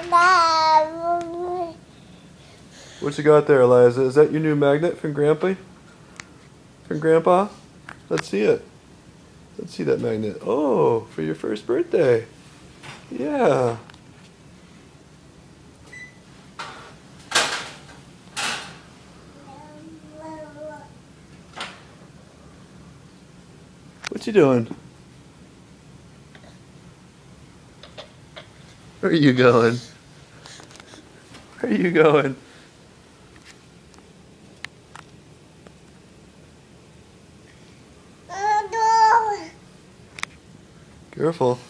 What you got there, Eliza? Is that your new magnet from Grandpa? From Grandpa? Let's see it. Let's see that magnet. Oh, for your first birthday. Yeah. What you doing? Where are you going? Where are you going? Careful.